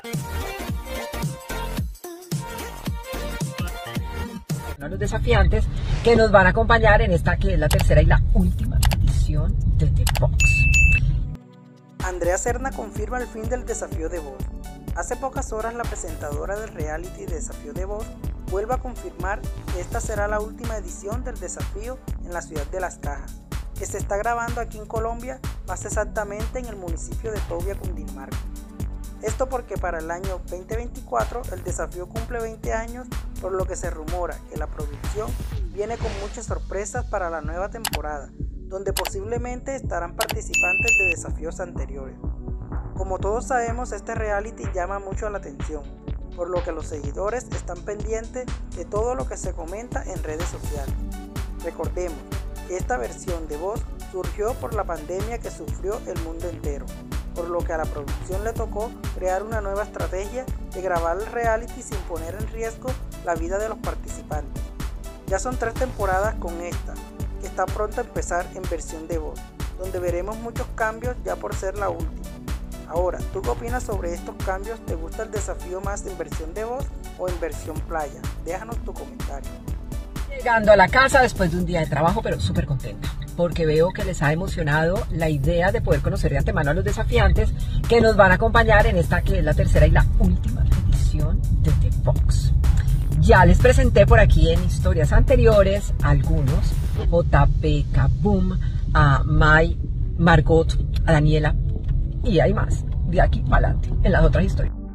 A los desafiantes que nos van a acompañar en esta que es la tercera y la última edición de The Box. Andrea Serna confirma el fin del desafío de voz. Hace pocas horas la presentadora del reality Desafío de Voz vuelve a confirmar que esta será la última edición del desafío en la ciudad de Las Cajas, que se está grabando aquí en Colombia, más exactamente en el municipio de Tobia, Cundinamarca. Esto porque para el año 2024 el desafío cumple 20 años, por lo que se rumora que la producción viene con muchas sorpresas para la nueva temporada, donde posiblemente estarán participantes de desafíos anteriores. Como todos sabemos, este reality llama mucho la atención, por lo que los seguidores están pendientes de todo lo que se comenta en redes sociales. Recordemos que esta versión de Voz surgió por la pandemia que sufrió el mundo entero, por lo que a la producción le tocó crear una nueva estrategia de grabar el reality sin poner en riesgo la vida de los participantes. Ya son 3 temporadas con esta, que está pronta a empezar en versión de Voz, donde veremos muchos cambios ya por ser la última. Ahora, ¿tú qué opinas sobre estos cambios? ¿Te gusta el desafío más en versión de Voz o en versión playa? Déjanos tu comentario. Llegando a la casa después de un día de trabajo, pero súper contenta, porque veo que les ha emocionado la idea de poder conocer de antemano a los desafiantes que nos van a acompañar en esta que es la tercera y la última edición de The Box. Ya les presenté por aquí en historias anteriores algunos: JP, Kaboom, a Mai, Margot, a Daniela, y hay más de aquí para adelante en las otras historias.